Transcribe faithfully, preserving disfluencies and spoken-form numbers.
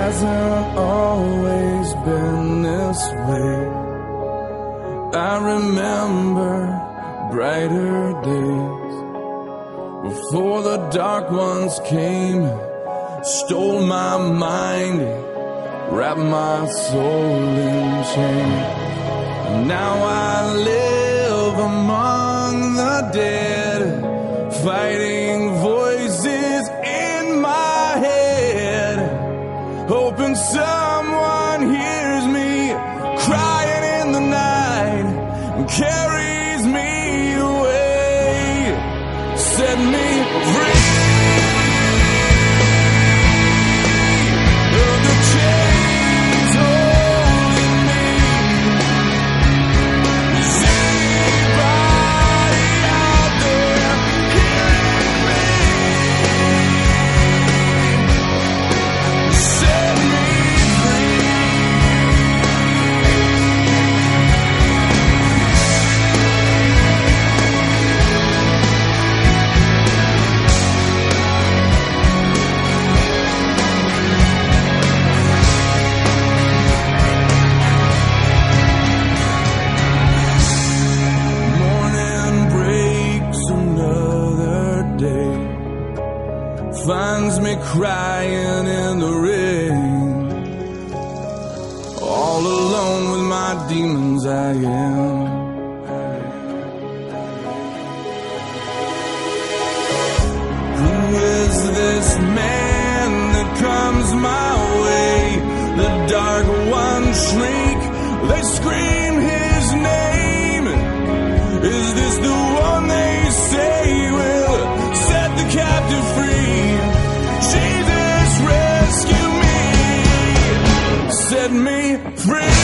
hasn't always been this way. I remember brighter days before the dark ones came, stole my mind, wrapped my soul in chains. And now I live among the dead, fighting voices in my head, hoping someone hears me crying in the night and carries me away, set me free of the chains holding me. Is anybody out there hearing me? Set me free. Morning breaks another day, finds me crying in the rain, all alone with my demons I am. Who is this man that comes my way? The dark ones shriek, they scream his name. Is this the one they say will set the captive free? Jesus, rescue me, set me free.